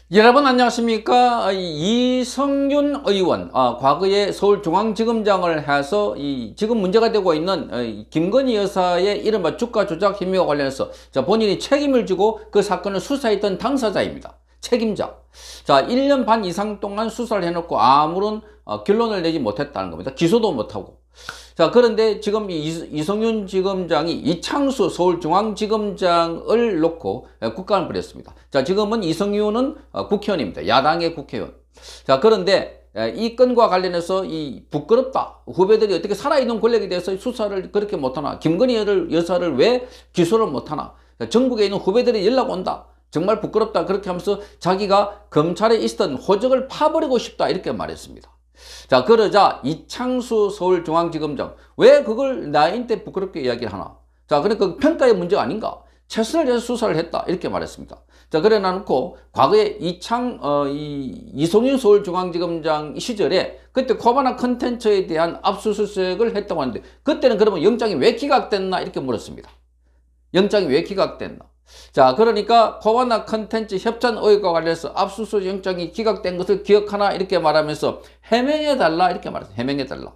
여러분 안녕하십니까? 이성윤 의원, 과거에 서울중앙지검장을 해서 지금 문제가 되고 있는 김건희 여사의 이른바 주가 조작 혐의와 관련해서 본인이 책임을 지고 그 사건을 수사했던 당사자입니다. 책임자. 자, 1년 반 이상 동안 수사를 해놓고 아무런 결론을 내지 못했다는 겁니다. 기소도 못하고. 자, 그런데 지금 이성윤 지검장이 이창수 서울중앙지검장을 놓고 국감을 벌였습니다. 자, 지금은 이성윤은 국회의원입니다. 야당의 국회의원. 자, 그런데 이 건과 관련해서 부끄럽다. 후배들이 어떻게 살아있는 권력에 대해서 수사를 그렇게 못하나. 김건희 여사를 왜 기소를 못하나. 전국에 있는 후배들이 연락 온다. 정말 부끄럽다. 그렇게 하면서 자기가 검찰에 있었던 호적을 파버리고 싶다. 이렇게 말했습니다. 자, 그러자 이창수 서울중앙지검장, 왜 그걸 나한테 부끄럽게 이야기를 하나? 자, 그러니까 평가의 문제가 아닌가? 최선을 다해서 수사를 했다. 이렇게 말했습니다. 자, 그래 놔놓고 과거에 이성윤 서울중앙지검장 시절에 그때 코바나 컨텐츠에 대한 압수수색을 했다고 하는데, 그때는 그러면 영장이 왜 기각됐나? 이렇게 물었습니다. 영장이 왜 기각됐나? 자, 그러니까 코바나 컨텐츠 협찬 의혹과 관련해서 압수수색 영장이 기각된 것을 기억하나? 이렇게 말하면서 해명해달라. 이렇게 말했어요. 해명해달라.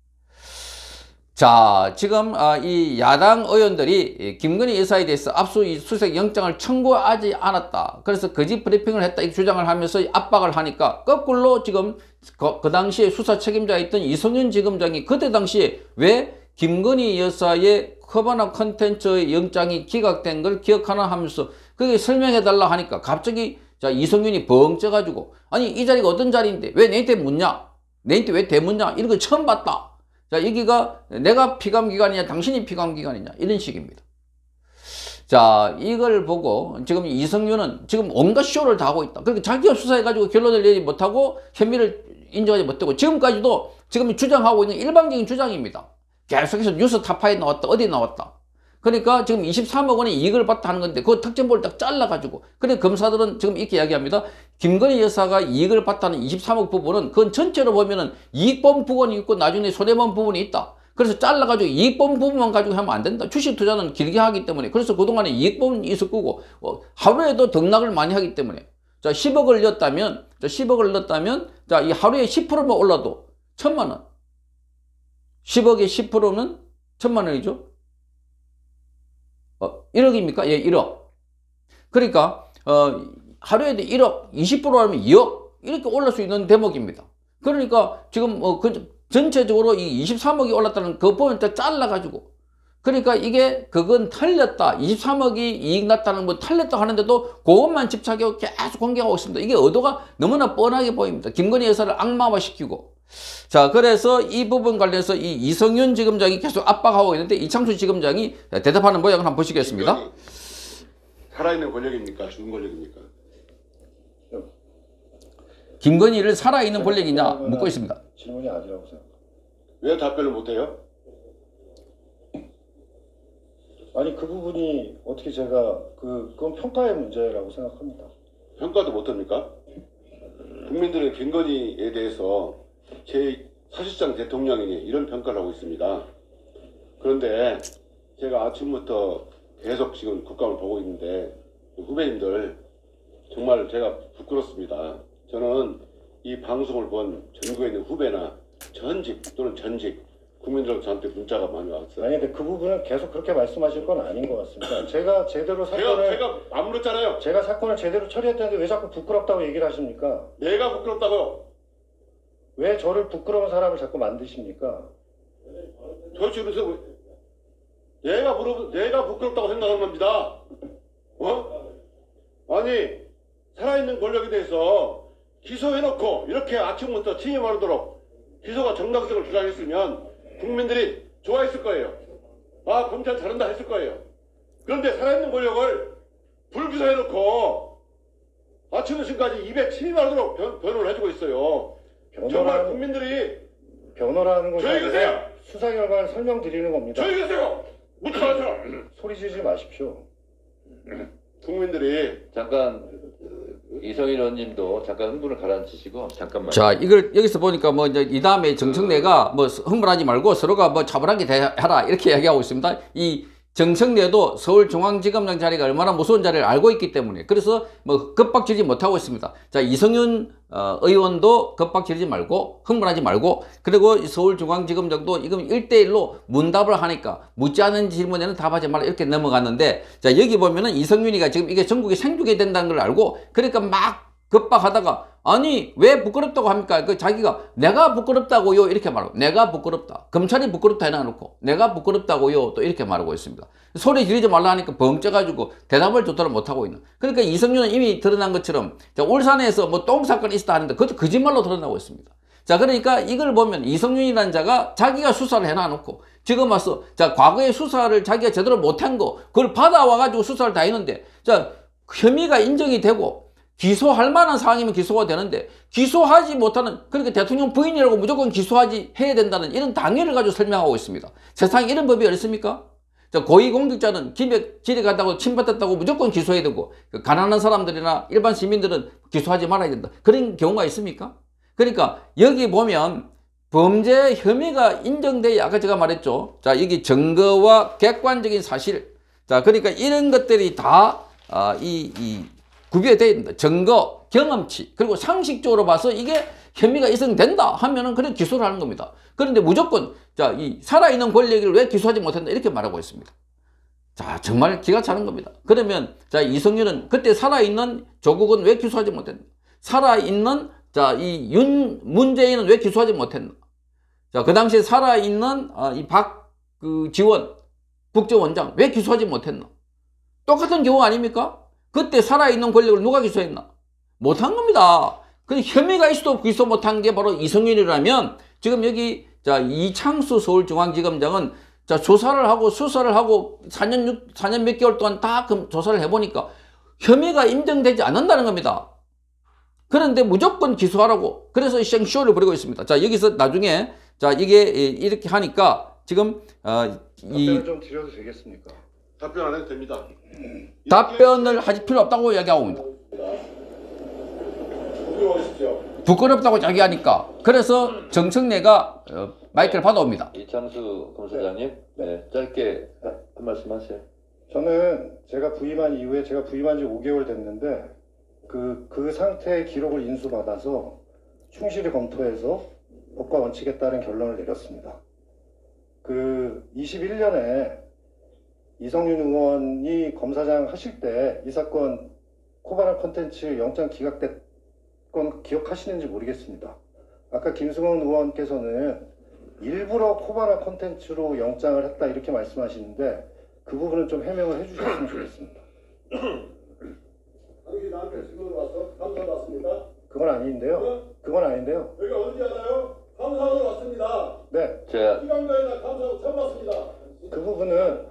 자, 지금 이 야당 의원들이 김건희 여사에 대해서 압수수색 영장을 청구하지 않았다. 그래서 거짓 브리핑을 했다. 이 주장을 하면서 압박을 하니까 거꾸로 지금 그 당시에 수사 책임자였던 이성윤 지검장이 그때 당시에 왜 김건희 여사의 코바나 컨텐츠의 영장이 기각된 걸 기억하나 하면서 그게 설명해달라 하니까 갑자기 자 이성윤이 벙 쪄가지고, 아니 이 자리가 어떤 자리인데 왜 내한테 묻냐? 내한테 왜 대묻냐? 이런 거 처음 봤다. 자, 여기가 내가 피감기관이냐 당신이 피감기관이냐 이런 식입니다. 자, 이걸 보고 지금 이성윤은 지금 온갖 쇼를 다 하고 있다. 그러니까 자기가 수사해가지고 결론을 내지 못하고 혐의를 인정하지 못하고 지금까지도 지금 주장하고 있는 일방적인 주장입니다. 계속해서 뉴스 타파에 나왔다. 어디 나왔다. 그러니까 지금 23억 원의 이익을 봤다 하는 건데 그 특정보를 딱 잘라가지고, 그래 검사들은 지금 이렇게 이야기합니다. 김건희 여사가 이익을 봤다는 23억 부분은 그건 전체로 보면은 이익본 부분이 있고 나중에 손해본 부분이 있다. 그래서 잘라가지고 이익본 부분만 가지고 하면 안 된다. 주식 투자는 길게 하기 때문에. 그래서 그동안에 이익본이 있을 거고 하루에도 등락을 많이 하기 때문에. 자, 10억을 넣었다면 자, 이 하루에 10%만 올라도 1,000만 원. 10억의 10%는 1,000만 원이죠. 1억입니까? 예, 1억. 그러니까 하루에도 1억, 20%하면 2억 이렇게 올릴 수 있는 대목입니다. 그러니까 지금 전체적으로 이 23억이 올랐다는 그 부분을 잘라가지고, 그러니까 이게 그건 틀렸다. 23억이 이익 났다는 거 틀렸다 하는데도 그것만 집착하고 계속 공개하고 있습니다. 이게 의도가 너무나 뻔하게 보입니다. 김건희 여사를 악마화시키고. 자, 그래서 이 부분 관련해서 이 이성윤 지검장이 계속 압박하고 있는데 이창수 지검장이 대답하는 모양을 한번 보시겠습니다. 살아있는 권력입니까? 죽은 권력입니까? 김건희를 살아있는 권력이냐 묻고 있습니다. 질문이 아니라고 생각합니다. 왜 답변을 못해요? 아니 그 부분이 어떻게 제가 그건 평가의 문제라고 생각합니다. 평가도 못합니까? 국민들은 김건희에 대해서 사실상 대통령이니 이런 평가를 하고 있습니다. 그런데 제가 아침부터 계속 지금 국감을 보고 있는데 후배님들 정말 제가 부끄럽습니다. 저는 이 방송을 본 전국에 있는 후배나 전직 또는 전직 국민들은 저한테 문자가 많이 왔어요. 아니 근데 그 부분은 계속 그렇게 말씀하실 건 아닌 것 같습니다. 제가 제대로 사건을 제가 안 물었잖아요. 제가 사건을 제대로 처리했다는데 왜 자꾸 부끄럽다고 얘기를 하십니까? 내가 부끄럽다고요? 왜 저를 부끄러운 사람을 자꾸 만드십니까? 도대체 그래서 내가 부끄럽다고 생각하는 겁니다. 아니 살아있는 권력에 대해서 기소해놓고 이렇게 아침부터 침입하도록 기소가 정당성을 주장했으면 국민들이 좋아했을 거예요. 아, 검찰 잘한다 했을 거예요. 그런데 살아있는 권력을 불기소해놓고 아침 지금까지 입에 침입하도록 변호를 해주고 있어요. 정말 국민들이 변호라는 것이 조용히 계세요. 수사 결과를 설명드리는 겁니다. 조용히 계세요. 묻지마세요. 소리 지르지 마십시오. 국민들이 잠깐 이성일 의원님도 잠깐 흥분을 가라앉히시고 잠깐만. 자, 이걸 여기서 보니까 뭐 이제 이 다음에 정청래가 뭐 흥분하지 말고 서로가 뭐 차분하게 대하라 이렇게 이야기하고 있습니다. 이 정청래도 서울중앙지검장 자리가 얼마나 무서운 자리를 알고 있기 때문에 그래서 뭐 겁박지르지 못하고 있습니다. 자, 이성윤 의원도 겁박지르지 말고 흥분하지 말고 그리고 서울중앙지검장도 이건 1대1로 문답을 하니까 묻지 않은 질문에는 답하지 말라 이렇게 넘어갔는데 자, 여기 보면은 이성윤이가 지금 이게 전국에 생중계 된다는 걸 알고 그러니까 막 겁박하다가 아니 왜 부끄럽다고 합니까? 그 자기가 내가 부끄럽다고요 이렇게 말하고 내가 부끄럽다. 검찰이 부끄럽다 해놔놓고 내가 부끄럽다고요 또 이렇게 말하고 있습니다. 소리 지르지 말라 하니까 벙쪄가지고 대답을 조차를 못하고 있는. 그러니까 이성윤은 이미 드러난 것처럼 자, 울산에서 뭐 똥 사건이 있었다 하는데 그것도 거짓말로 드러나고 있습니다. 자, 그러니까 이걸 보면 이성윤이라는 자가 자기가 수사를 해놔놓고 지금 와서 자, 과거에 수사를 자기가 제대로 못한 거 그걸 받아와가지고 수사를 다 했는데 자, 혐의가 인정이 되고 기소할 만한 사항이면 기소가 되는데 기소하지 못하는 그러니까 대통령 부인이라고 무조건 기소하지 해야 된다는 이런 당위를 가지고 설명하고 있습니다. 세상에 이런 법이 어딨습니까? 자, 고위공직자는 기백 질의하다고 침받았다고 무조건 기소해야 되고 가난한 사람들이나 일반 시민들은 기소하지 말아야 된다. 그런 경우가 있습니까? 그러니까 여기 보면 범죄 혐의가 인정돼야 아까 제가 말했죠. 자, 여기 증거와 객관적인 사실. 자, 그러니까 이런 것들이 다 구비되어 있습니다. 증거, 경험치, 그리고 상식적으로 봐서 이게 혐의가 인정된다 하면은 그래 기소를 하는 겁니다. 그런데 무조건 자, 이 살아있는 권력을 왜 기소하지 못한다 이렇게 말하고 있습니다. 자, 정말 기가 차는 겁니다. 그러면 자, 이성윤은 그때 살아있는 조국은 왜 기소하지 못했나? 살아있는 자, 이 문재인은 왜 기소하지 못했나? 자, 그 당시에 살아있는 이 지원 국정원장 왜 기소하지 못했나? 똑같은 경우 아닙니까? 그때 살아있는 권력을 누가 기소했나? 못한 겁니다. 근데 혐의가 있어도 기소 못한 게 바로 이성윤이라면 지금 여기 자, 이창수 서울중앙지검장은 자, 조사를 하고 수사를 하고 4년 몇 개월 동안 다 조사를 해보니까 혐의가 인정되지 않는다는 겁니다. 그런데 무조건 기소하라고 그래서 생쇼를 벌이고 있습니다. 자, 여기서 나중에 자, 이게 이렇게 하니까 지금 답변을 좀 드려도 되겠습니까? 답변 안 해도 됩니다. 답변을 하실 필요 없다고 이야기하고 있습니다. 부끄럽다고 이야기하니까 그래서 정청래가 마이크를 받아옵니다. 이창수 검사장님, 네, 짧게 한 말씀 하세요. 저는 제가 부임한 이후에 제가 부임한 지 5개월 됐는데 그 상태의 기록을 인수받아서 충실히 검토해서 법과 원칙에 따른 결론을 내렸습니다. 21년에 이성윤 의원이 검사장 하실 때 이 사건 코바나 콘텐츠 영장 기각됐건 기억하시는지 모르겠습니다. 아까 김승원 의원께서는 일부러 코바나 콘텐츠로 영장을 했다 이렇게 말씀하시는데 그 부분은 좀 해명을 해주셨으면 좋겠습니다. 당신 나한테 신문 왔어? 감사하러 왔습니다. 그건 아닌데요. 그건 아닌데요. 여기가 어딘지 알아요? 감사하러 왔습니다. 네. 자, 시간가에다 감사하고 처음 왔습니다. 그 부분은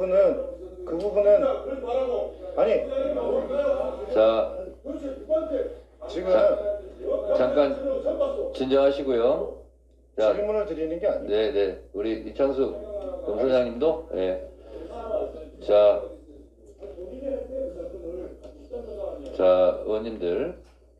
그러지 말라고. 아니 자, 도대체 누구한테 지금 잠깐 진정하시고요. 자, 질문을 드리는 게 아니에요. 네, 네, 우리 이창수 검사장님도, 네. 자, 의원님들,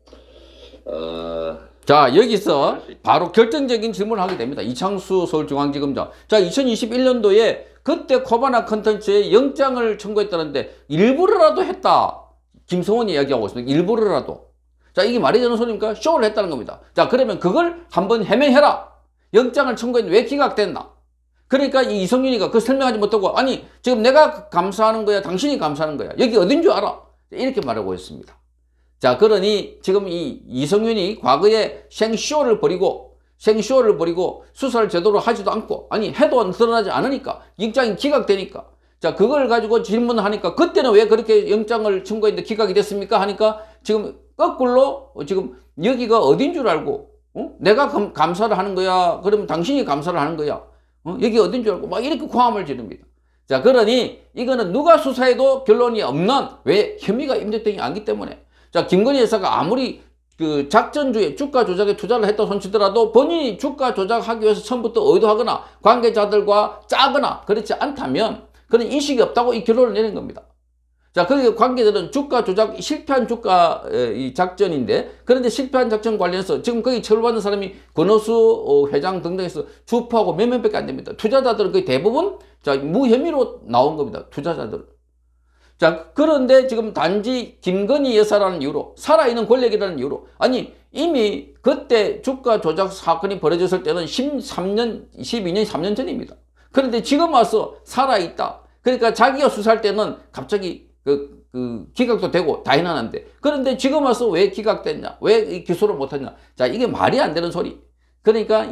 자, 여기서 바로 결정적인 질문을 하게 됩니다. 이창수 서울중앙지검장. 자, 2021년도에 그때 코바나 컨텐츠에 영장을 청구했다는데 일부러라도 했다. 김성원이 이야기하고 있습니다. 일부러라도. 자, 이게 말이 되는 소리입니까? 쇼를 했다는 겁니다. 자, 그러면 그걸 한번 해명해라. 영장을 청구했는데 왜 기각됐나? 그러니까 이 이성윤이가 그 설명하지 못하고 아니 지금 내가 감사하는 거야 당신이 감사하는 거야 여기 어딘 줄 알아? 이렇게 말하고 있습니다. 자, 그러니 지금 이 이성윤이 과거에 생쇼를 벌이고 수사를 제대로 하지도 않고 아니 해도 드러나지 않으니까 영장이 기각되니까 자, 그걸 가지고 질문하니까 그때는 왜 그렇게 영장을 청구했는데 기각이 됐습니까? 하니까 지금 거꾸로 지금 여기가 어딘 줄 알고 내가 감사를 하는 거야 그러면 당신이 감사를 하는 거야 여기 어딘 줄 알고 막 이렇게 고함을 지릅니다. 자, 그러니 이거는 누가 수사해도 결론이 없는 왜 혐의가 인정되지 않기 때문에 자, 김건희 여사가 아무리 그 작전주에 주가 조작에 투자를 했다 손치더라도 본인이 주가 조작하기 위해서 처음부터 의도하거나 관계자들과 짜거나 그렇지 않다면 그런 인식이 없다고 이 결론을 내린 겁니다. 자, 그 관계들은 주가 조작, 실패한 주가 이 작전인데, 그런데 실패한 작전 관련해서 지금 거기 처벌받는 사람이 권오수 회장 등등해서 주포하고 몇 명밖에 안 됩니다. 투자자들은 거의 대부분 자, 무혐의로 나온 겁니다. 투자자들. 자, 그런데 지금 단지 김건희 여사라는 이유로, 살아있는 권력이라는 이유로, 아니, 이미 그때 주가 조작 사건이 벌어졌을 때는 12년, 3년 전입니다. 그런데 지금 와서 살아있다. 그러니까 자기가 수사할 때는 갑자기 기각도 되고 다 해놨는데, 그런데 지금 와서 왜 기각됐냐? 왜 기소를 못했냐? 자, 이게 말이 안 되는 소리. 그러니까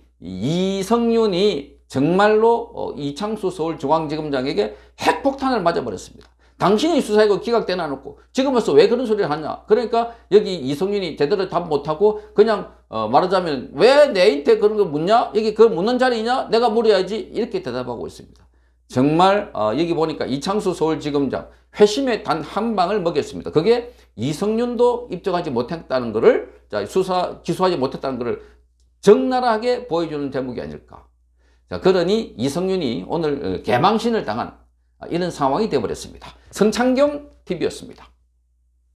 이성윤이 정말로 이창수 서울중앙지검장에게 핵폭탄을 맞아버렸습니다. 당신이 수사하고 기각돼 놔놓고 지금 와서 왜 그런 소리를 하냐? 그러니까 여기 이성윤이 제대로 답 못하고 그냥 말하자면 왜 내한테 그런 거 묻냐? 여기 그걸 묻는 자리냐? 내가 물어야지. 이렇게 대답하고 있습니다. 정말 여기 보니까 이창수 서울지검장 회심의 단 한 방을 먹였습니다. 그게 이성윤도 입증하지 못했다는 것을, 자, 기소하지 못했다는 것을 적나라하게 보여주는 대목이 아닐까. 자, 그러니 이성윤이 오늘 개망신을 당한 이런 상황이 되어버렸습니다. 성창경 TV였습니다.